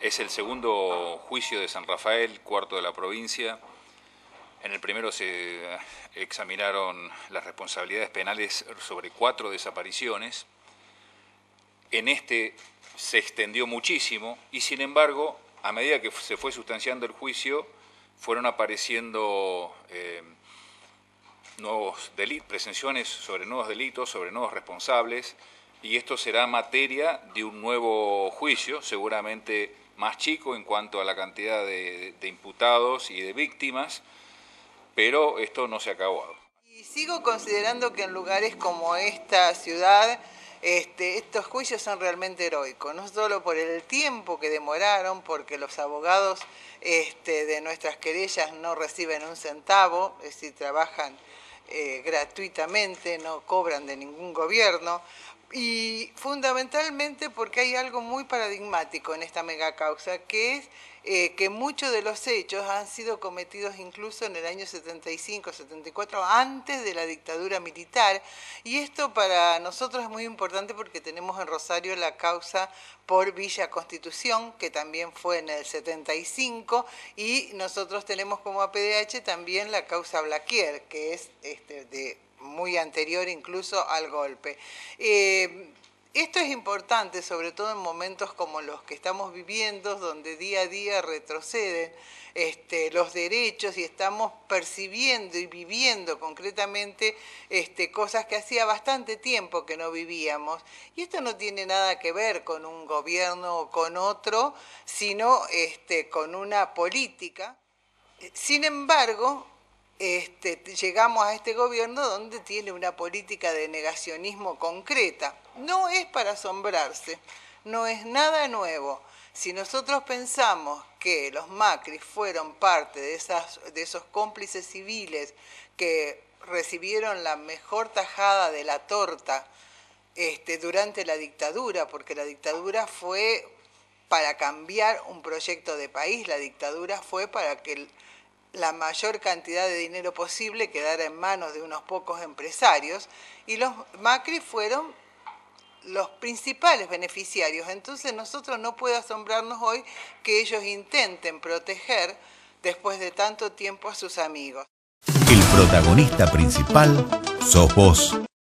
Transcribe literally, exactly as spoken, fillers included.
Es el segundo juicio de San Rafael, cuarto de la provincia. En el primero se examinaron las responsabilidades penales sobre cuatro desapariciones. En este se extendió muchísimo y, sin embargo, a medida que se fue sustanciando el juicio, fueron apareciendo eh, nuevos delitos, presunciones sobre nuevos delitos, sobre nuevos responsables, y esto será materia de un nuevo juicio, seguramente más chico en cuanto a la cantidad de, de imputados y de víctimas, pero esto no se ha acabado. Y sigo considerando que en lugares como esta ciudad, este, estos juicios son realmente heroicos, no solo por el tiempo que demoraron, porque los abogados este, de nuestras querellas no reciben un centavo, es decir, trabajan eh, gratuitamente, no cobran de ningún gobierno, y fundamentalmente porque hay algo muy paradigmático en esta megacausa, que es eh, que muchos de los hechos han sido cometidos incluso en el año setenta y cinco, setenta y cuatro, antes de la dictadura militar, y esto para nosotros es muy importante porque tenemos en Rosario la causa por Villa Constitución, que también fue en el setenta y cinco, y nosotros tenemos como A P D H también la causa Blaquier, que es este, de muy anterior incluso al golpe. Eh, esto es importante, sobre todo en momentos como los que estamos viviendo, donde día a día retroceden este, los derechos y estamos percibiendo y viviendo concretamente este, cosas que hacía bastante tiempo que no vivíamos. Y esto no tiene nada que ver con un gobierno o con otro, sino este, con una política. Sin embargo, Este, llegamos a este gobierno donde tiene una política de negacionismo concreta. No es para asombrarse, no es nada nuevo. Si nosotros pensamos que los Macri fueron parte de, esas, de esos cómplices civiles que recibieron la mejor tajada de la torta este, durante la dictadura, porque la dictadura fue para cambiar un proyecto de país, la dictadura fue para que el la mayor cantidad de dinero posible quedara en manos de unos pocos empresarios, y los Macri fueron los principales beneficiarios. Entonces nosotros no puede asombrarnos hoy que ellos intenten proteger después de tanto tiempo a sus amigos. El protagonista principal sos vos.